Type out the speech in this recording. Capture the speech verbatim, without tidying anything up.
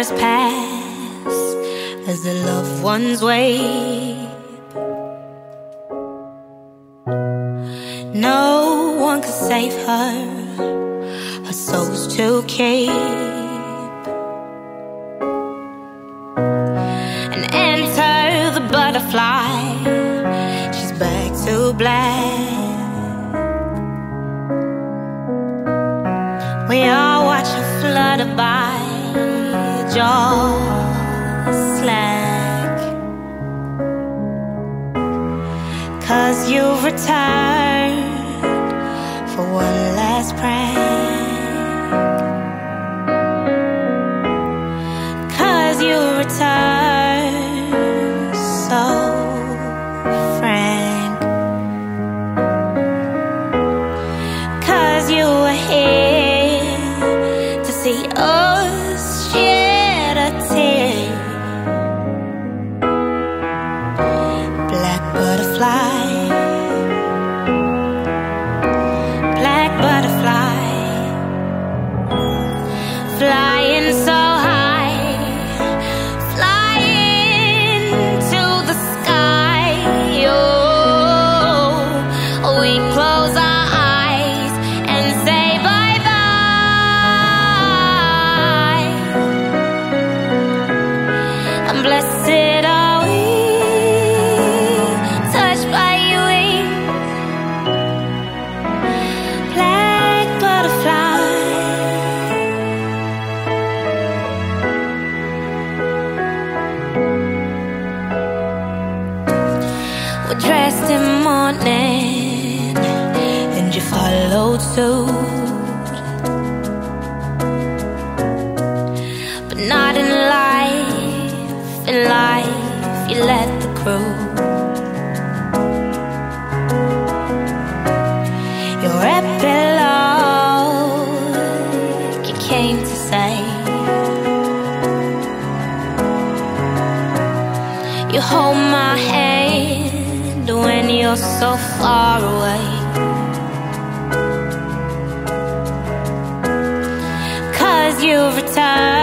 hours pass as the loved ones wait. No one can save her, her soul's to keep. And enter the butterfly, she's back to black. We all watch her flutter by, jaws slack. 'Cause you've returned for one last prank. 'Cause you returned so frank. 'Cause you were here to see us shed a tear. Black butterfly, black butterfly, flying so high, flying to the sky. Oh, we close our eyes and say bye-bye. And blessed are we, touched by your wings, black butterfly. We're dressed in mourning and you followed suit, but not in life. In life you let the crew. Your epilogue you came to say. You hold my hand when you're so far away. 'Cause you've returned